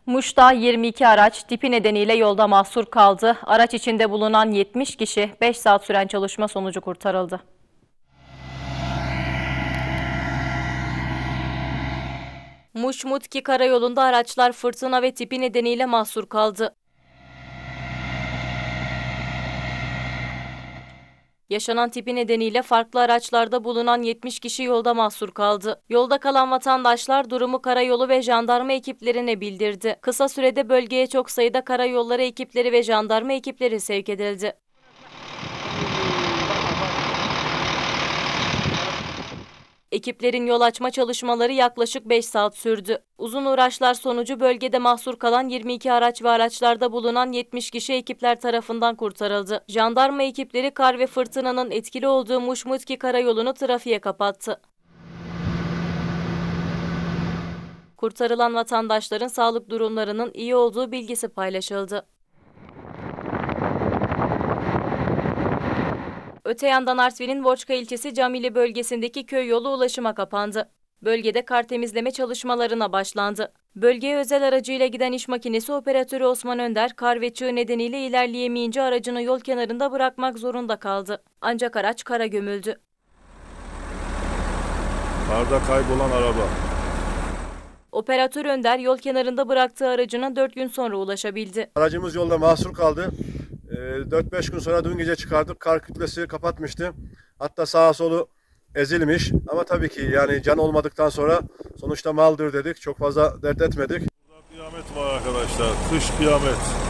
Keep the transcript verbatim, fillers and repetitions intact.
Muş'ta yirmi iki araç tipi nedeniyle yolda mahsur kaldı. Araç içinde bulunan yetmiş kişi beş saat süren çalışma sonucu kurtarıldı. Muş-Mutki karayolunda araçlar fırtına ve tipi nedeniyle mahsur kaldı. Yaşanan tipi nedeniyle farklı araçlarda bulunan yetmiş kişi yolda mahsur kaldı. Yolda kalan vatandaşlar durumu karayolu ve jandarma ekiplerine bildirdi. Kısa sürede bölgeye çok sayıda karayolları ekipleri ve jandarma ekipleri sevk edildi. Ekiplerin yol açma çalışmaları yaklaşık beş saat sürdü. Uzun uğraşlar sonucu bölgede mahsur kalan yirmi iki araç ve araçlarda bulunan yetmiş kişi ekipler tarafından kurtarıldı. Jandarma ekipleri kar ve fırtınanın etkili olduğu Muş-Mutki karayolunu trafiğe kapattı. Kurtarılan vatandaşların sağlık durumlarının iyi olduğu bilgisi paylaşıldı. Öte yandan Artvin'in Voçka ilçesi Camili bölgesindeki köy yolu ulaşıma kapandı. Bölgede kar temizleme çalışmalarına başlandı. Bölgeye özel aracıyla giden iş makinesi operatörü Osman Önder, kar ve çığ nedeniyle ilerleyemeyince aracını yol kenarında bırakmak zorunda kaldı. Ancak araç kara gömüldü. Karda kaybolan araba. Operatör Önder yol kenarında bıraktığı aracına dört gün sonra ulaşabildi. Aracımız yolda mahsur kaldı. dört beş gün sonra dün gece çıkardık. Kar kütlesi kapatmıştı. Hatta sağa solu ezilmiş. Ama tabii ki yani can olmadıktan sonra sonuçta maldır dedik. Çok fazla dert etmedik. Burada kıyamet var arkadaşlar. Kış kıyamet.